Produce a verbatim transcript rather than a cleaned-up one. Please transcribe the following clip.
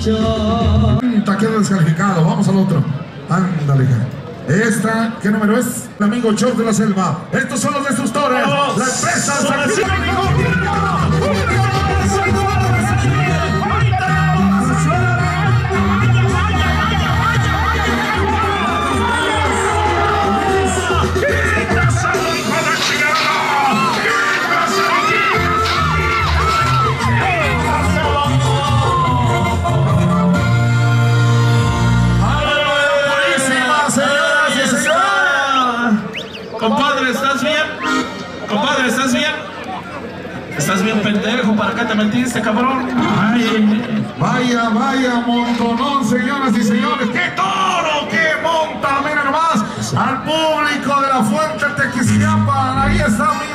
Queda descalificado, vamos al otro. Ándale. Esta, ¿qué número es? El amigo George de la Selva. Estos son los destructores. La empresa Compadre, ¿estás bien? Compadre, ¿estás bien? ¿Estás bien, pendejo? ¿Para qué te metiste, cabrón? Ay. Vaya, vaya, montonón, señoras y señores. ¡Qué toro! ¡Qué monta! Mira nomás al público de la Fuente Tequisquiapan. Ahí está mi